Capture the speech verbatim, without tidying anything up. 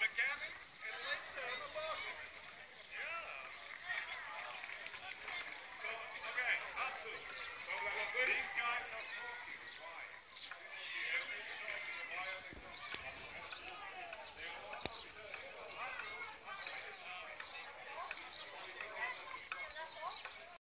mechanic and later an abortionist. Yes. So, okay, Hatsu. These guys are